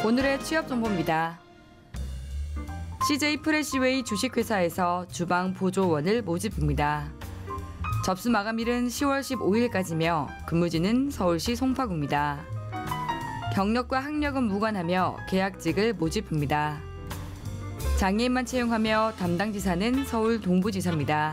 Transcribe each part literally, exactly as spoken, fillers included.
오늘의 취업 정보입니다. 씨제이 프레시웨이 주식회사에서 주방 보조원을 모집합니다. 접수 마감일은 시월 십오일까지며 근무지는 서울시 송파구입니다. 경력과 학력은 무관하며 계약직을 모집합니다. 장애인만 채용하며 담당 지사는 서울 동부지사입니다.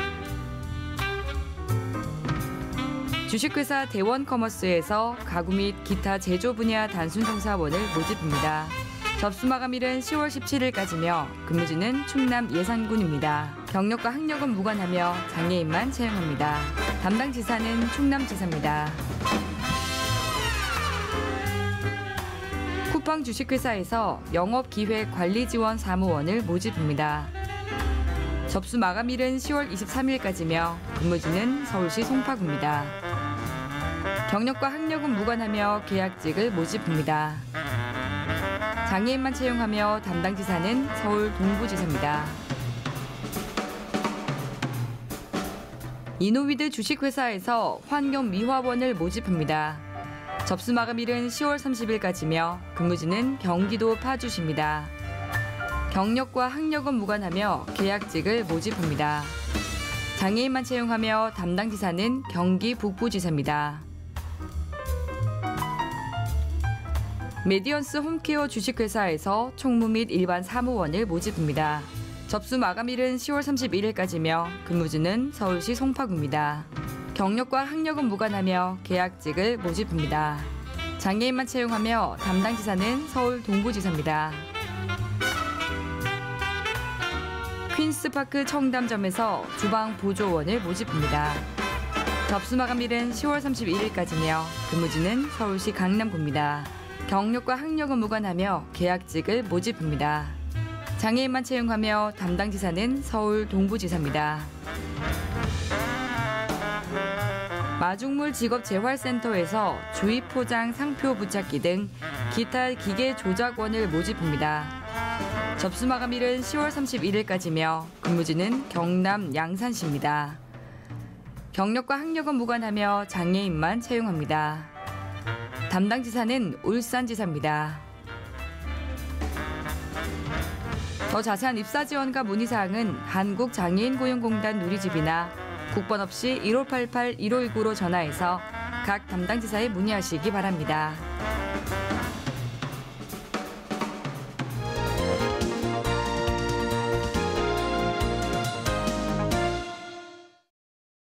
주식회사 대원커머스에서 가구 및 기타 제조 분야 단순종사원을 모집합니다. 접수 마감일은 시월 십칠일까지며 근무지는 충남 예산군입니다. 경력과 학력은 무관하며 장애인만 채용합니다. 담당 지사는 충남지사입니다. 쿠팡 주식회사에서 영업기획관리지원 사무원을 모집합니다. 접수 마감일은 시월 이십삼일까지며 근무지는 서울시 송파구입니다. 경력과 학력은 무관하며 계약직을 모집합니다. 장애인만 채용하며 담당 지사는 서울 동부지사입니다. 이노위드 주식회사에서 환경미화원을 모집합니다. 접수 마감일은 시월 삼십일까지며 근무지는 경기도 파주시입니다. 경력과 학력은 무관하며 계약직을 모집합니다. 장애인만 채용하며 담당 지사는 경기 북부지사입니다. 메디언스 홈케어 주식회사에서 총무 및 일반 사무원을 모집합니다. 접수 마감일은 시월 삼십일일까지며 근무지는 서울시 송파구입니다. 경력과 학력은 무관하며 계약직을 모집합니다. 장애인만 채용하며 담당 지사는 서울 동부지사입니다. 퀸스파크 청담점에서 주방 보조원을 모집합니다. 접수 마감일은 시월 삼십일일까지며 근무지는 서울시 강남구입니다. 경력과 학력은 무관하며 계약직을 모집합니다. 장애인만 채용하며 담당 지사는 서울 동부지사입니다. 마중물 직업재활센터에서 주입 포장 상표 붙잡기 등 기타 기계 조작원을 모집합니다. 접수 마감일은 시월 삼십일일까지며 근무지는 경남 양산시입니다. 경력과 학력은 무관하며 장애인만 채용합니다. 담당 지사는 울산지사입니다. 더 자세한 입사 지원과 문의사항은 한국장애인고용공단 누리집이나 국번 없이 일오팔팔 일오일구로 전화해서 각 담당 지사에 문의하시기 바랍니다.